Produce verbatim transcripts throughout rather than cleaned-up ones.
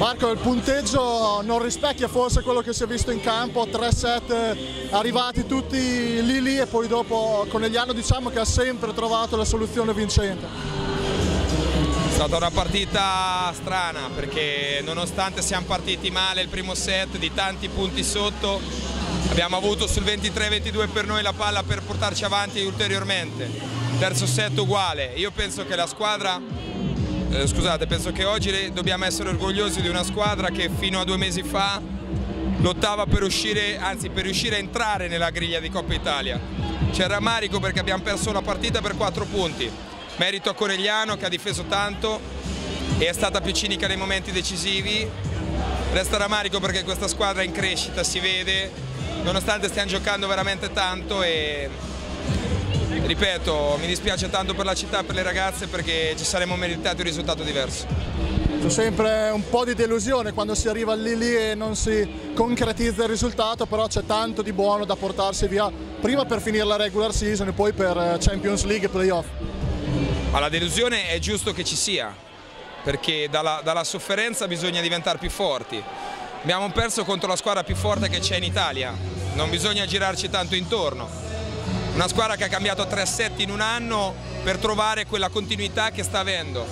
Marco, il punteggio non rispecchia forse quello che si è visto in campo, tre set arrivati tutti lì lì e poi dopo Conegliano diciamo che ha sempre trovato la soluzione vincente. È stata una partita strana perché nonostante siamo partiti male il primo set di tanti punti sotto, abbiamo avuto sul ventitré ventidue per noi la palla per portarci avanti ulteriormente. Terzo set uguale. Io penso che la squadra, eh, scusate, penso che oggi dobbiamo essere orgogliosi di una squadra che fino a due mesi fa lottava per uscire, anzi per riuscire a entrare nella griglia di Coppa Italia. C'è rammarico perché abbiamo perso la partita per quattro punti. Merito a Conegliano che ha difeso tanto e è stata più cinica nei momenti decisivi. Resta rammarico perché questa squadra è in crescita, si vede, nonostante stiamo giocando veramente tanto e ripeto, mi dispiace tanto per la città e per le ragazze perché ci saremmo meritati un risultato diverso. C'è sempre un po' di delusione quando si arriva lì lì e non si concretizza il risultato, però c'è tanto di buono da portarsi via prima per finire la regular season e poi per Champions League e playoff. Ma la delusione è giusto che ci sia, perché dalla, dalla sofferenza bisogna diventare più forti. Abbiamo perso contro la squadra più forte che c'è in Italia, non bisogna girarci tanto intorno. Una squadra che ha cambiato tre set in un anno per trovare quella continuità che sta avendo.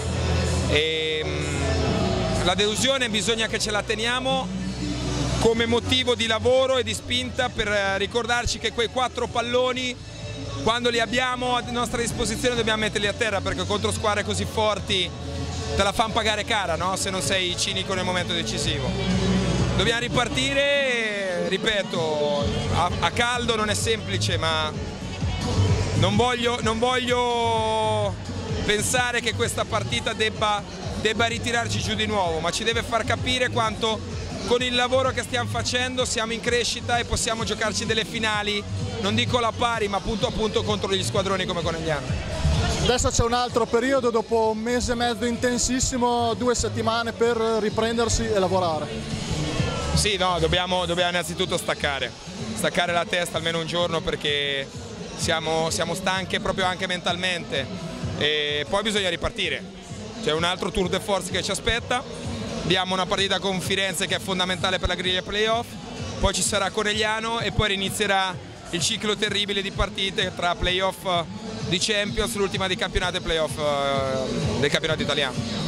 E, mh, la delusione bisogna che ce la teniamo come motivo di lavoro e di spinta per ricordarci che quei quattro palloni, quando li abbiamo a nostra disposizione, dobbiamo metterli a terra perché contro squadre così forti te la fanno pagare cara, no? Se non sei cinico nel momento decisivo. Dobbiamo ripartire, ripeto, a, a caldo non è semplice, ma non voglio, non voglio pensare che questa partita debba, debba ritirarci giù di nuovo, ma ci deve far capire quanto con il lavoro che stiamo facendo siamo in crescita e possiamo giocarci delle finali, non dico alla pari, ma punto a punto contro gli squadroni come Conegliano. Adesso c'è un altro periodo, dopo un mese e mezzo intensissimo, due settimane per riprendersi e lavorare. Sì, no, dobbiamo, dobbiamo innanzitutto staccare, staccare la testa almeno un giorno perché siamo, siamo stanche proprio anche mentalmente e poi bisogna ripartire. C'è un altro tour de force che ci aspetta. Abbiamo una partita con Firenze che è fondamentale per la griglia playoff, poi ci sarà Conegliano e poi inizierà il ciclo terribile di partite tra playoff di Champions, l'ultima di campionato e playoff del campionato italiano.